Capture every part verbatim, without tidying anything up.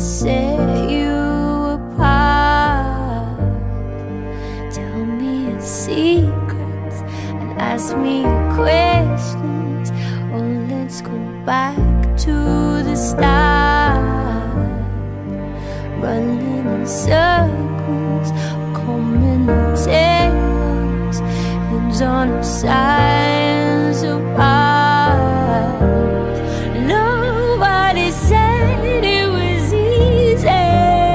set you apart. Tell me your secrets and ask me your questions. Oh, let's go back to the start. Running in circles, combing the tails, hands on our sides apart. Nobody said it was easy,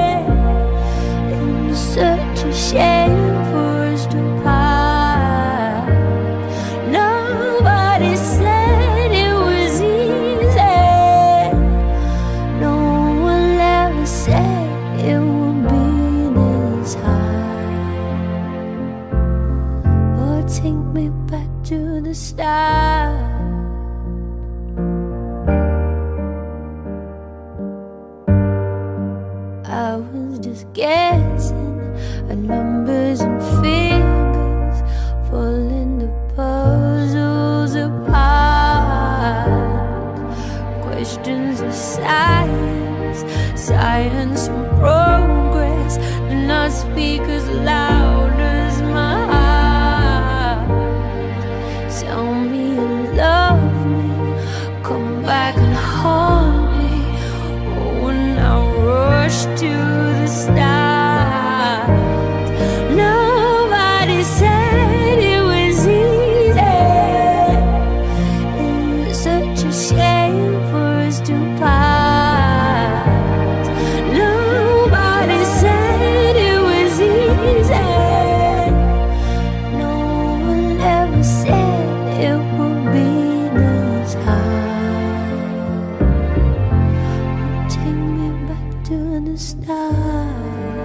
in such a shame for us to part. Nobody said it was easy, no one ever said it would be this hard. Oh, take me back to the start. I was just guessing at numbers and figures, pulling the puzzles apart. Questions of science, science and progress do not speak as loud as my heart. Tell me you love me, come back and haunt me. Oh, when I rush to the start. Nobody said it was easy, it's such a shame for us to part. Nobody said it was easy, no one ever said it would be this hard. Take me back to the start.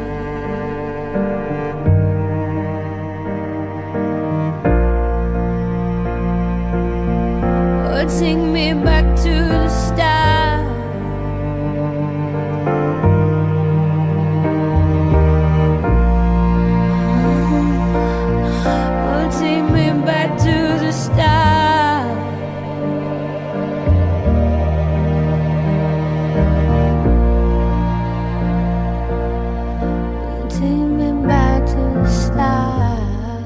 Oh, take me back to the start. Oh, take me back to the start. Take me back to the start.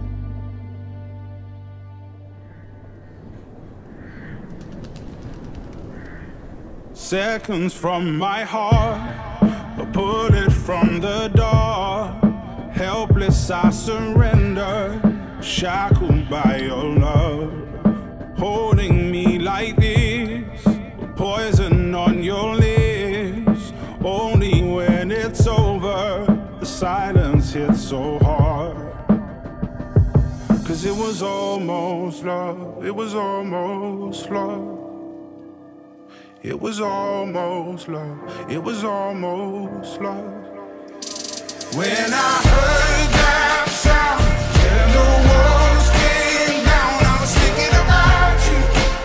Seconds from my heart, a bullet from the door. Helpless I surrender, shackled by your love. Holding me like this, poison on your lips. Only when it's over, the silence hits so hard. Cause it was almost love, it was almost love. It was almost love, it was almost love. When I heard that sound and the walls came down, I was thinking about you,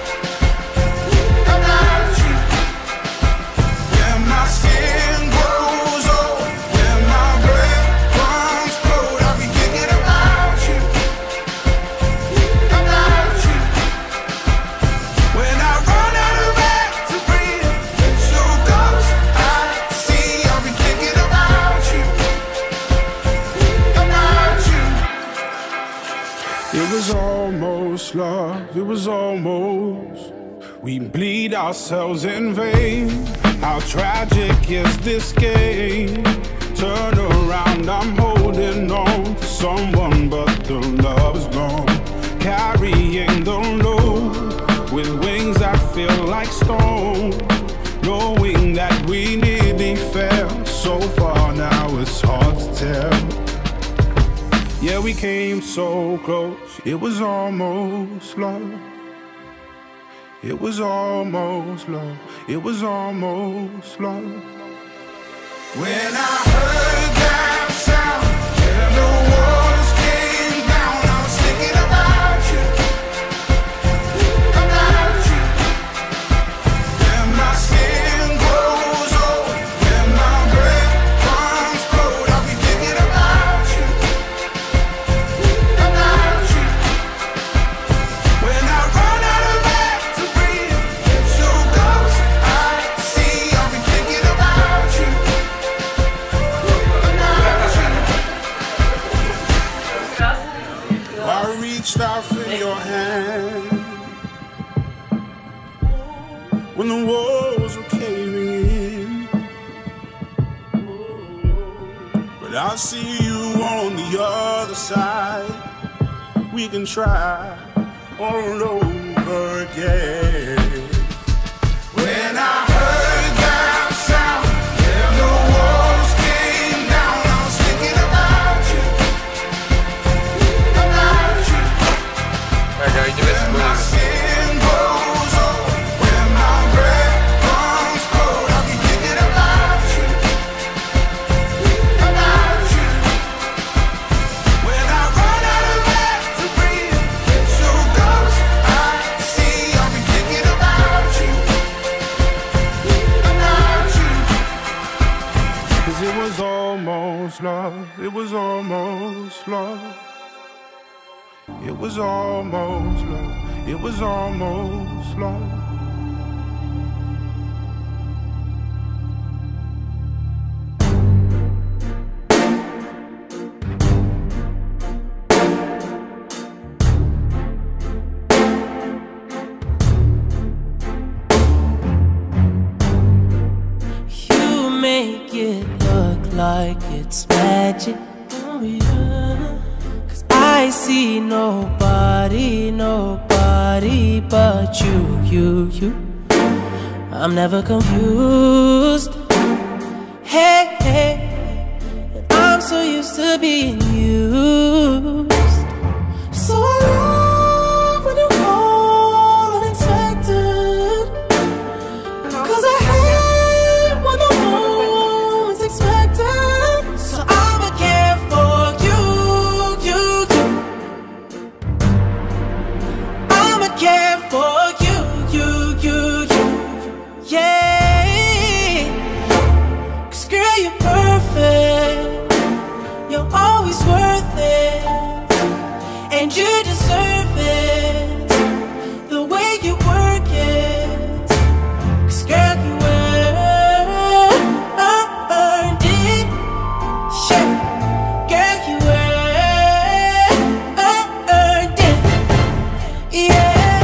about you. When my skin grows old, when my breath comes cold, I'll be thinking about you, about you. When I run out of air to breathe, it's your ghost I see, I'll be thinking about you, about you. It was almost love, it was almost. We bleed ourselves in vain. How tragic is this game? Turn around, I'm holding on to someone, but the love is gone. Carrying the load with wings that feel like stone, knowing that we nearly fell so far, now it's hard to tell. Yeah, we came so close, it was almost love. It was almost love, it was almost love. When I heard that sound and the walls came down, I was thinking about you, about you. When my skin grows old, when my breath comes cold, I'll be thinking about you, about you. When I run out of air to breathe, it's your ghost I see, I'll be thinking about you. I see you on the other side. We can try all over again. When I heard that sound, yeah, the walls came down. I was thinking about you, about you. Okay, give it when my skin goes old, when my breath comes cold, I'll be thinking about you, about you. When I run out of air to breathe, it's your ghost I see. I'll be thinking about you, about you. 'Cause it was almost love, it was almost love. It was almost love, it was almost love. You make it look like it's magic. Oh yeah. 'Cause I see nobody, nobody but you, you, you. I'm never confused. Hey, hey. And I'm so used to being used. So I love when you call unexpected. 'Cause I hate when the moment's expected. So I'ma care for you, you, you. I'ma care for you, you, you, you. Yeah. 'Cause girl, you're perfect. You're always worth it. And you deserve it. The way you work it. 'Cause girl, you earned it. Yeah. Girl, you earned it. Yeah.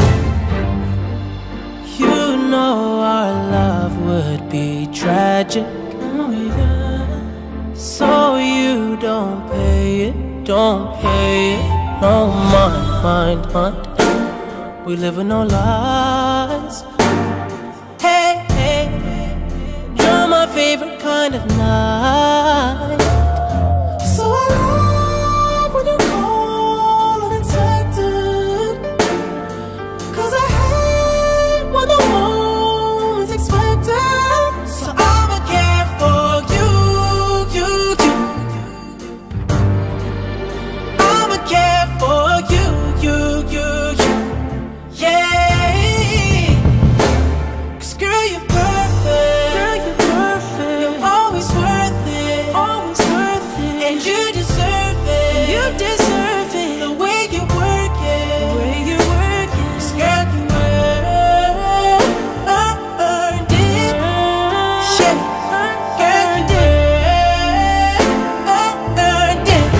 You know our love would be tragic. Oh yeah. So you don't pay it, don't pay it. No mind, mind, mind. We live with no lies. Hey, hey, you're my favorite kind of night. So I love when you call unexpected. 'Cause I hate when the moment's expected. So I'ma care for you, you, you. I'ma care for you, you, you, you. Yeah. 'Cause girl, you're perfect. Girl, you're perfect. You're always worth it. Always worth it. And you deserve it. You deserve it. The way you work it. The way you work it. 'Cause girl, you earned it. Yeah. Girl, you earned it.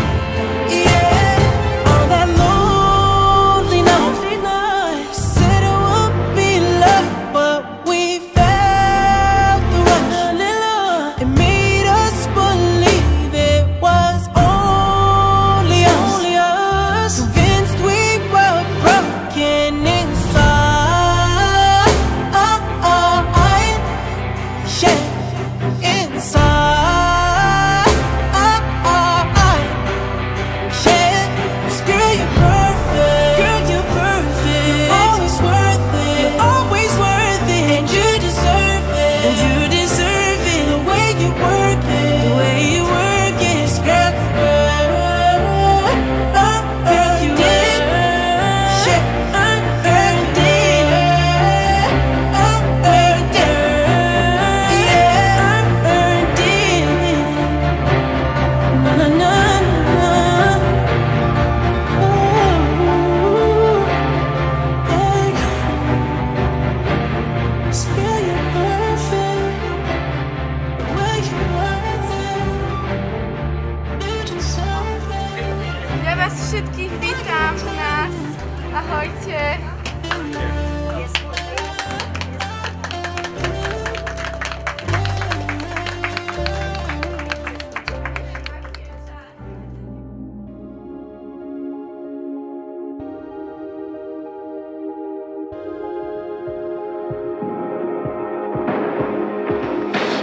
Yeah. All that lonely night. Said it would be love, but we felt the rush. It made us believe it was only us. Convinced we were broken inside. Yeah, inside. Yeah, 'cause girl, you're perfect. Girl, you're perfect. You're always worth it. You're always worth it. And you deserve it. And you deserve it. The way you work it. The way you work it. 'Cause girl, you earned it. Yeah, earned it. Earned it. Yeah, earned it. Na na na na. Ooh, hey. 'Cause girl, you're perfect. The way you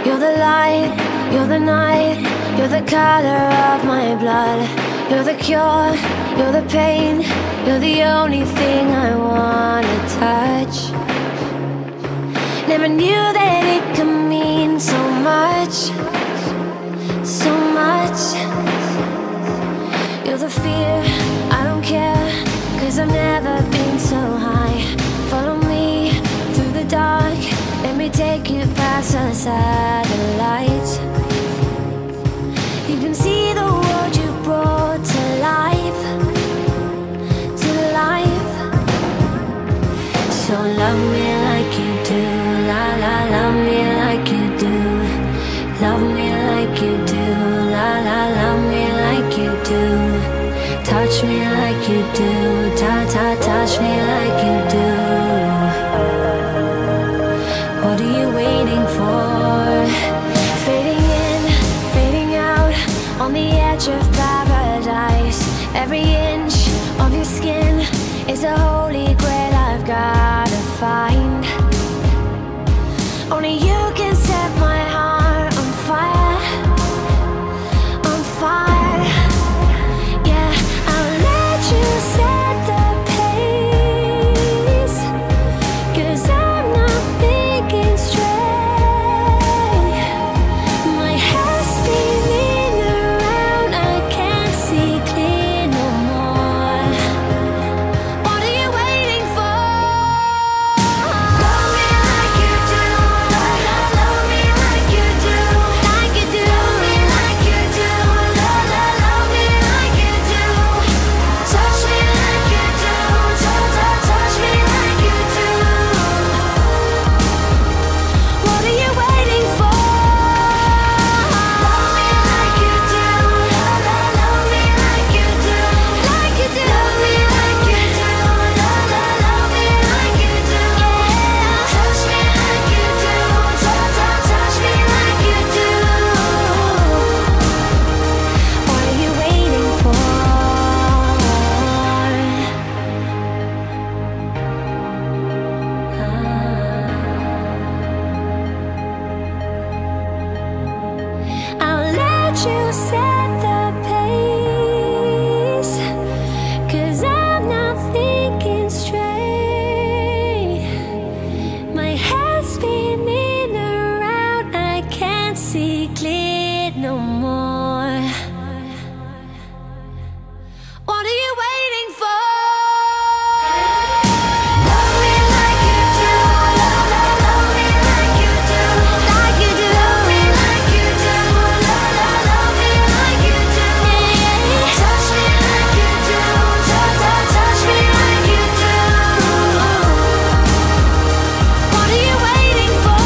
You're the light, you're the night, you're the color of my blood. You're the cure, you're the pain, you're the only thing I wanna touch. Never knew that it could mean so much, so much. You're the fear, I don't care, cause I've never been so high. Follow me through the dark, let me take you past the satellites. You can see the world you brought to life, to life. So love me like you do, la la, love me like you do. Love me like you do, la la, love me like you do. Touch me like you do, ta ta, touch me like you do. What are you waiting for? Fading in, fading out, on the edge of paradise. Every inch of your skin is a holy grail I've gotta find. Only you can set my heart on fire, on fire. Yeah, I'll let you set the pace, cause I'm not thinking straight. My head's spinning around, I can't see clear no more. What are you waiting for? Love me like you do, la la, love me like you do, like you do. Love me like you do, la la, love me like you do. Touch me like you do, touch, touch, touch me like you do. What are you waiting for? Love me like you do, la la, love me like you do, like you do. Love me like you do, la la, love me like you do. Touch me like you do, touch, touch, touch me like you do. What are you waiting for? I'll let you set the pace, cause I'm not thinking straight. My head's spinning around, I can't see clear no more. What are you waiting for? Love me like you do, la la, love me like you do, like you do. Love me like you do, la la, love me like you do. Touch me like you do, touch, touch, touch me like you do. What are you waiting for?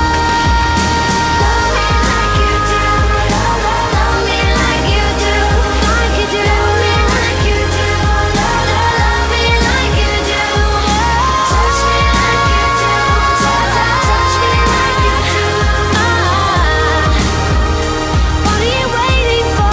Love me like you do, la la, love me like you do, like you do. Love me like you do, la la, love me like you do. Touch me like you do, touch, touch, touch me like you do. What are you waiting for?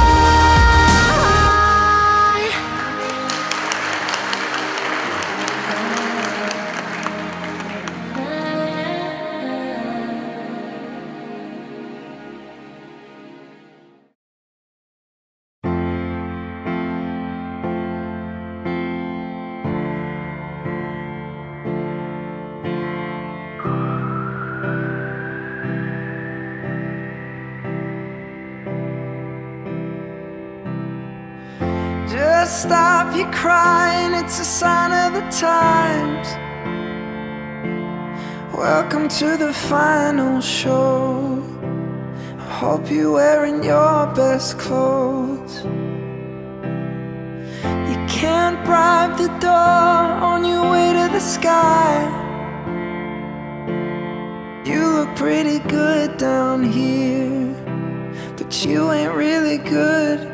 Just stop your crying, it's a sign of the times. Welcome to the final show. I hope you're wearing your best clothes. You can't bribe the door on your way to the sky. You look pretty good down here, but you ain't really good.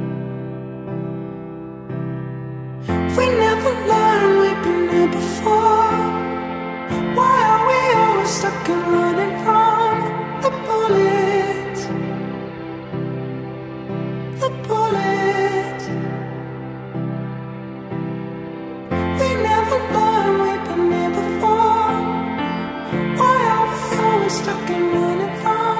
We never learned, we've been here before. Why are we always stuck and running from the bullets? The bullets. We never learned, we've been here before. Why are we always stuck and running from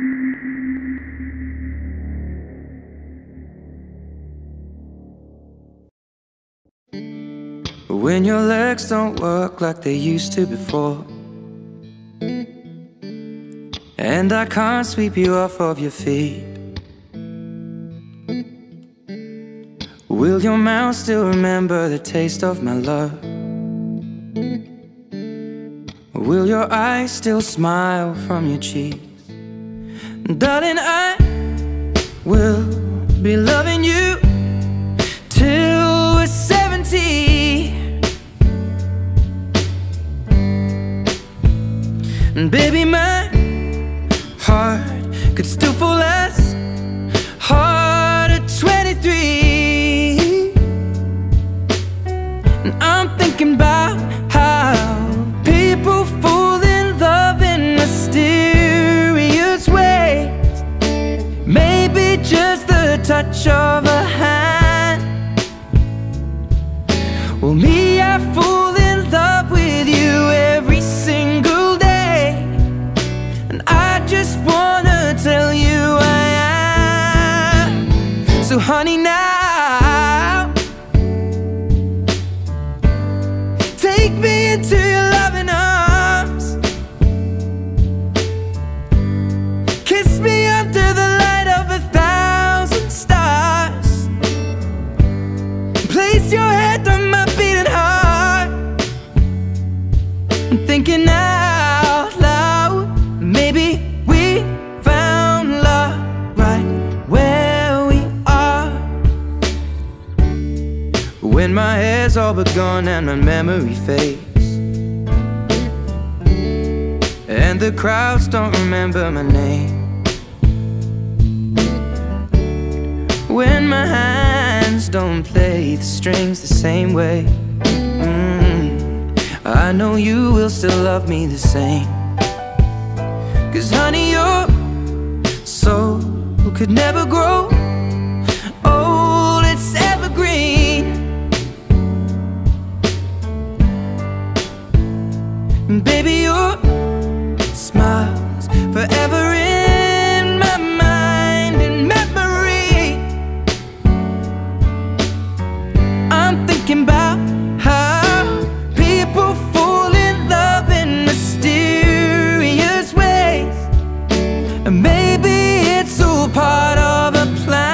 When your legs don't work like they used to before, and I can't sweep you off of your feet, will your mouth still remember the taste of my love? Will your eyes still smile from your cheeks? Darling, I will be loving you till we're seventy. And baby, my heart could still fall as hard at twenty-three. And I'm thinking about how people fall in love in mysterious ways. Maybe just the touch of a hand. Well, me, I fall in love with you every single day. And I just wanna tell you I am. So honey, now take me into your loving arms. Kiss me under the light of a thousand stars. Place your head on my beating heart. I'm thinking out loud, maybe we found love right where we are. When my hair's all but gone and my memory fades, and the crowds don't remember my name, when my hands don't play the strings the same way, mm, I know you will still love me the same. Cause honey, your soul could never grow old, it's evergreen. And baby, your smile's forever in my mind and memory. I'm thinking about how people fall in love in mysterious ways. And maybe it's all part of a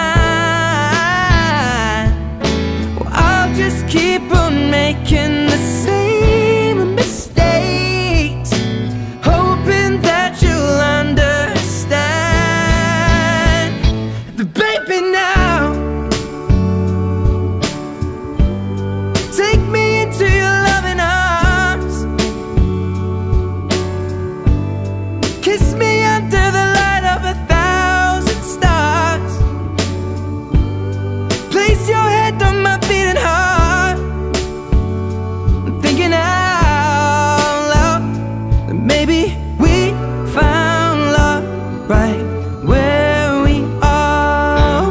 plan. Well, I'll just keep on making the same mistakes, hoping that you'll understand. But baby, now take me into your loving arms. Kiss me under the light of a thousand stars. Place your head on my beating heart. I'm thinking out loud that maybe we found love right where we are.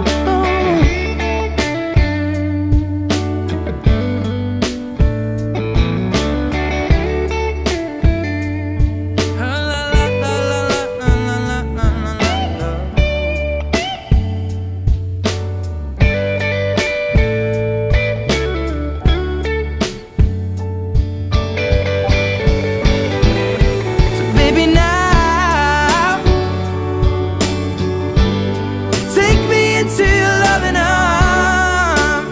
So baby, now take me into your loving arms.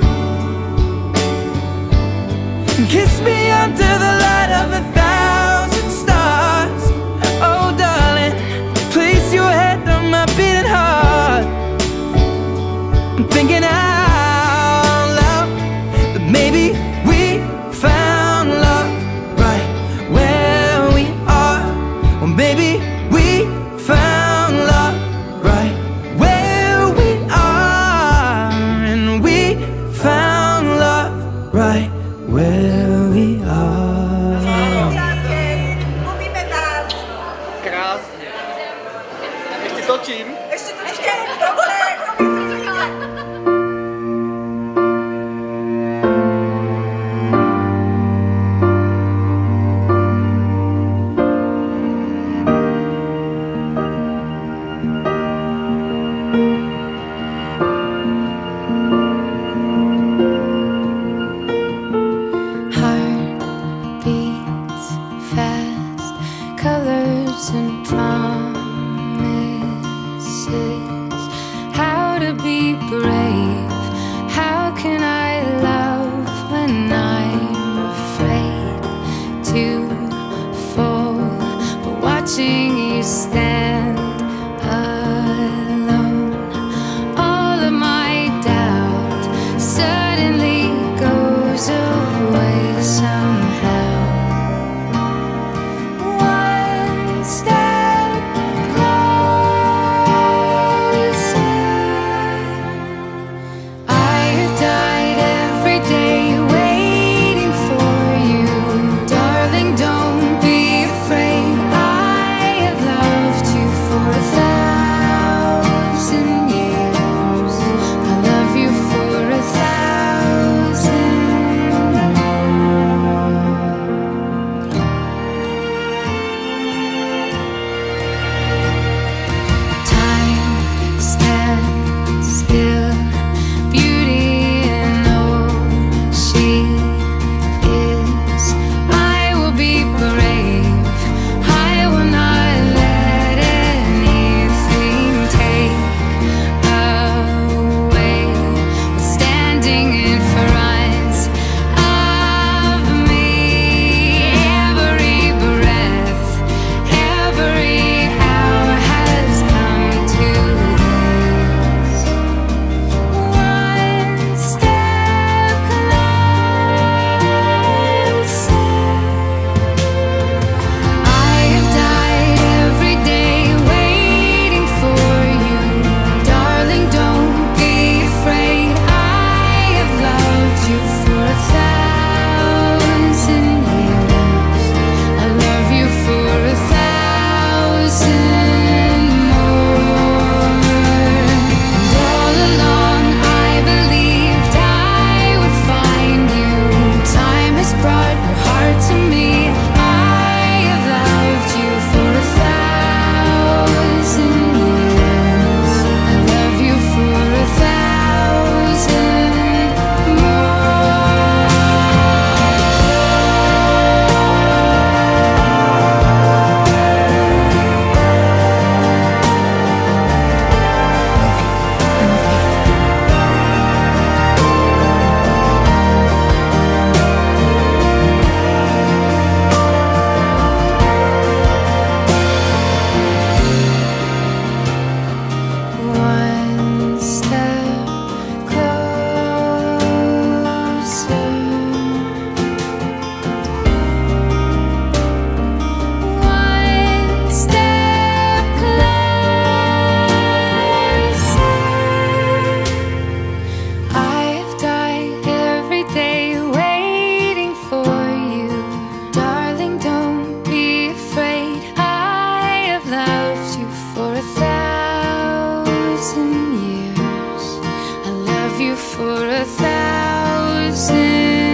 Kiss me under the light of a thousand stars. Oh darling, place your head on my beating heart. I'm thinking out loud that maybe we found love right where we are. Or maybe we found love right where we are. And we found love right where we are. Lubi nás. Krásně. Ještě točím. Ještě to ještě dobře, to bys viděl. thousand years. I love you for a thousand